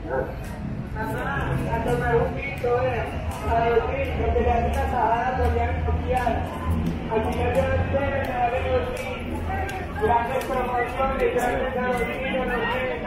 A tomar un pito, a dormir, porque le hacen la sajada social. Al final de la escuela se va a dormir. Grandes promociones, grandes a dormir, a dormir.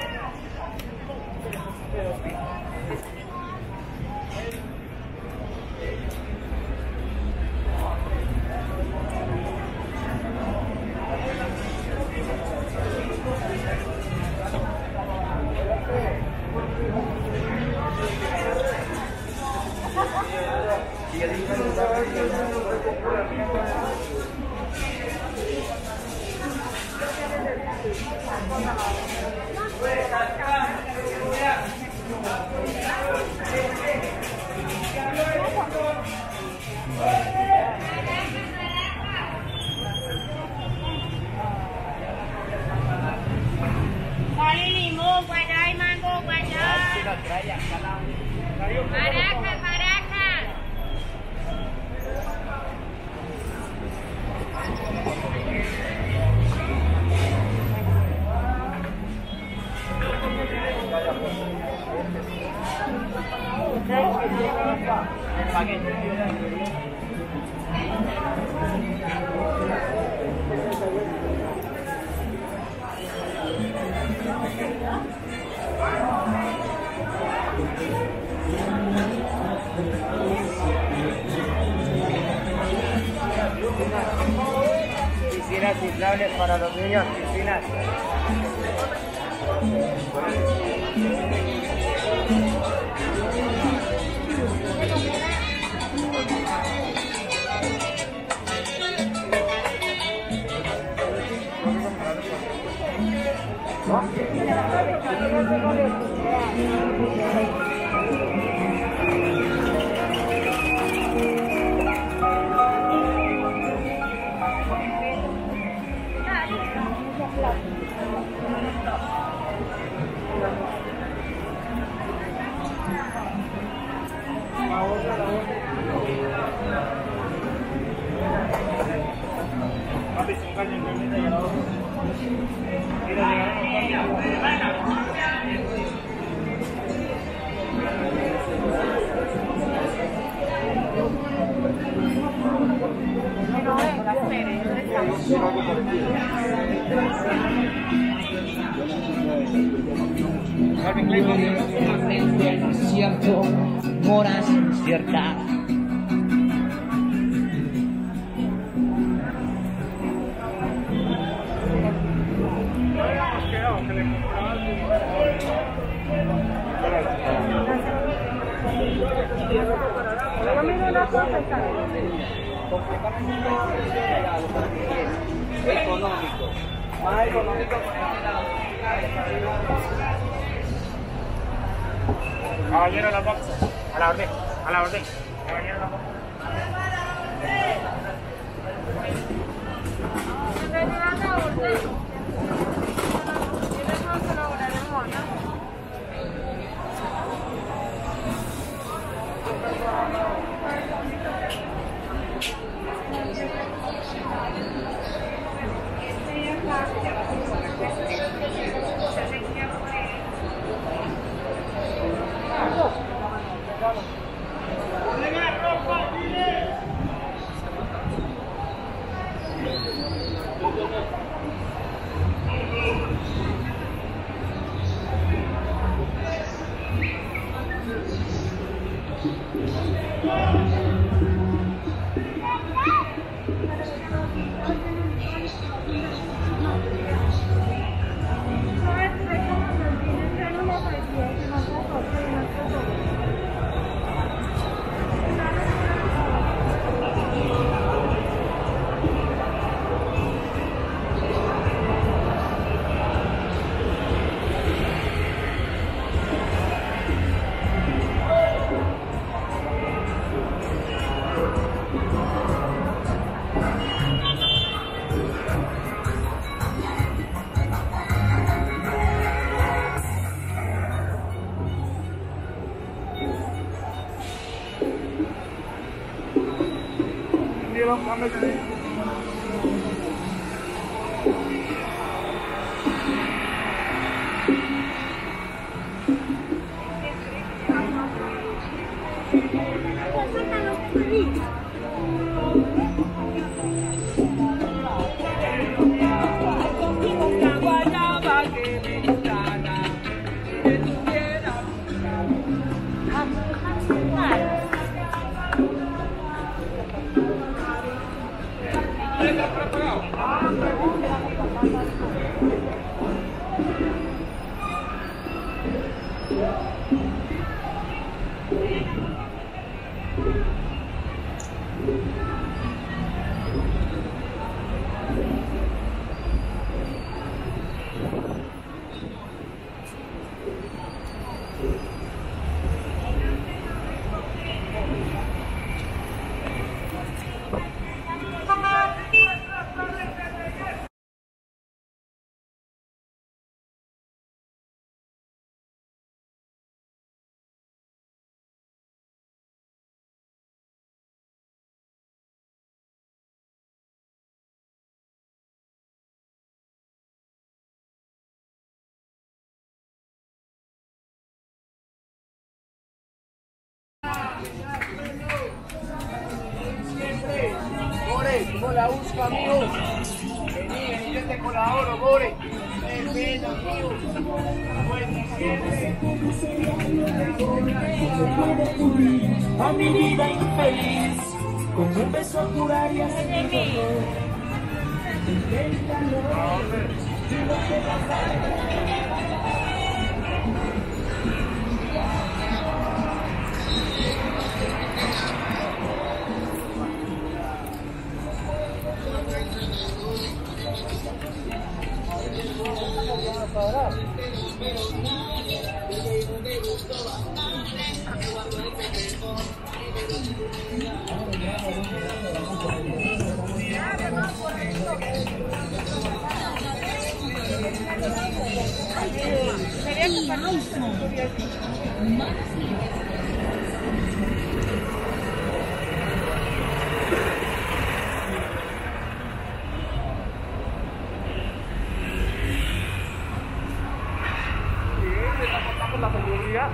Piscinas inflables para los niños, piscinas. Del desierto, moras inciertas. Económico. Más económico. Caballero, la box. A la orden. A la orden. Caballero, la box. More, ¿cómo la busco, amigo? Vení, yo te colaboro, More. Ven, amigo. A mi vida infeliz, con un beso a curar y así por la seguridad.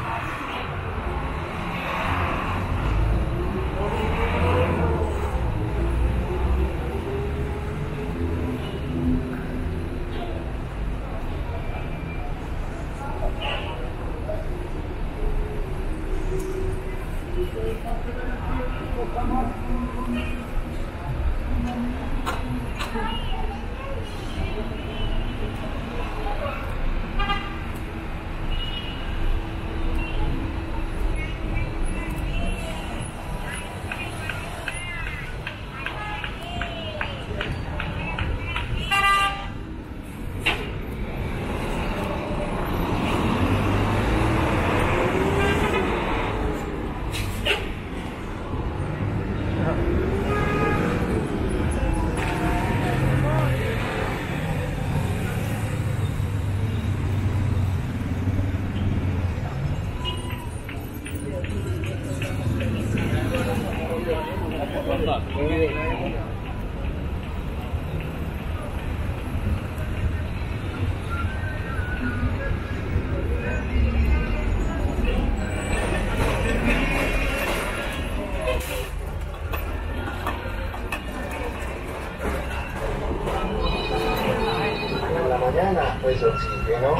mañana, pues oxígeno.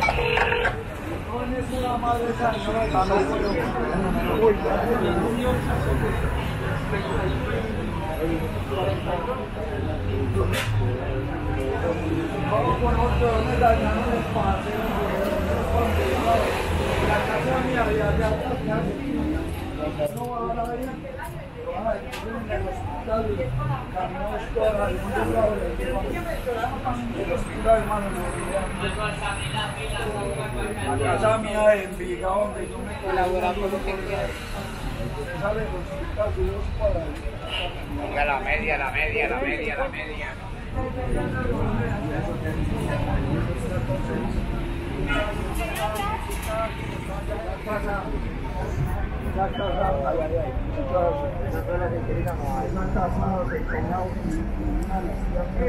Casa mía en Envigado, donde yo me Colaborar con lo que quieras. sale Ponga la media, la media, la media, la media. Una casa de